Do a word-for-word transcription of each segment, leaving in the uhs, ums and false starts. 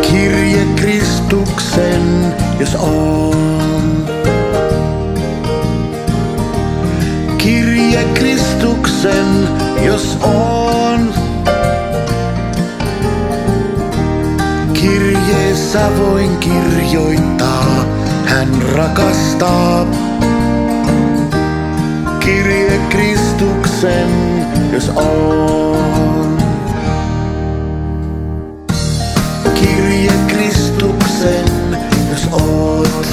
Kirje Kristuksen, jos on. Kirje Kristuksen, jos on. Kirjeessä voin kirjoittaa, hän rakastaa. Kirje Kristuksen, jos on. Kirje Kristuksen, jos oot.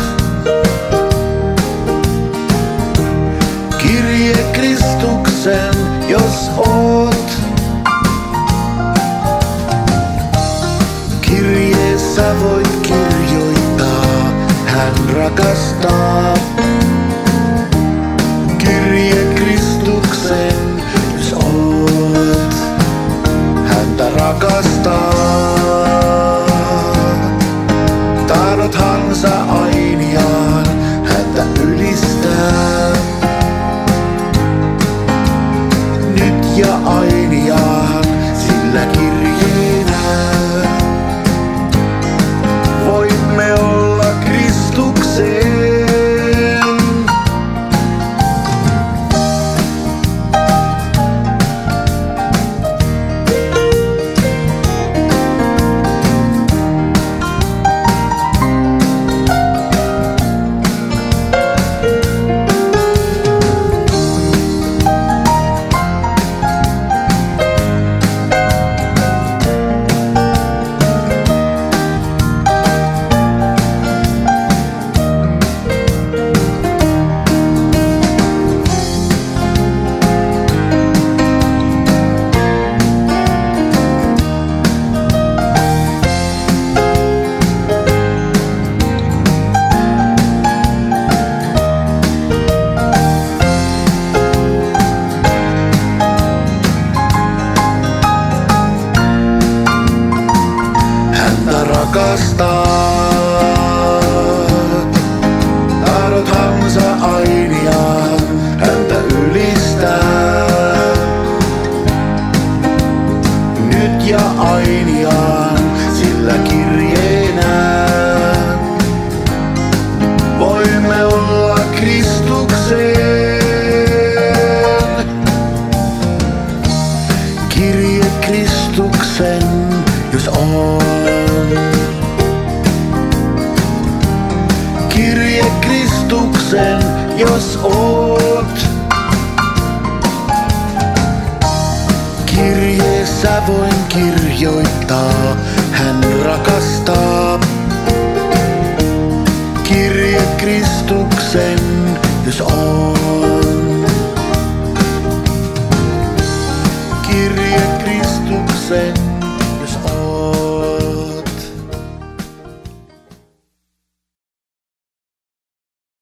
Kirje Kristuksen, jos oot. Kirjeessä voit kirjoittaa, hän rakastaa. Kirje Kristuksen, jos oot. Häntä rakastaa. Tahdothansa ainiaan häntä ylistää. Nyt ja ainiaan sillä kirjeenä voimme olla Kristuksen. Tahdothansa ainiaan häntä ylistää. Nyt ja ainiaan sillä kirjeenä voimme olla Kristuksen. Kirje Kristuksen, jos on. Kirje Kristuksen, jos oot. Kirjeessä voin kirjoittaa, hän rakastaa. Kirje Kristuksen, jos on. Kirje Kristuksen.